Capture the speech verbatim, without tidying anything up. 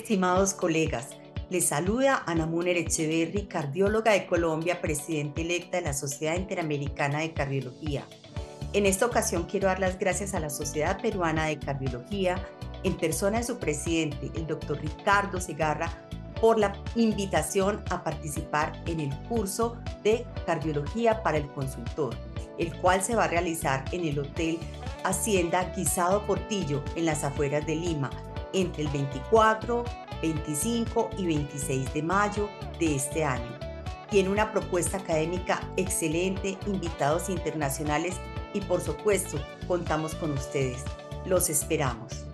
estimados colegas, les saluda Ana Muner Echeverry, cardióloga de Colombia, presidenta electa de la Sociedad Interamericana de Cardiología. En esta ocasión quiero dar las gracias a la Sociedad Peruana de Cardiología, en persona de su presidente, el doctor Ricardo Segarra, por la invitación a participar en el curso de Cardiología para el Consultor, el cual se va a realizar en el Hotel Hacienda Guisado Portillo, en las afueras de Lima, entre el veinticuatro, veinticinco y veintiséis de mayo de este año. Tiene una propuesta académica excelente, invitados internacionales y por supuesto contamos con ustedes. Los esperamos.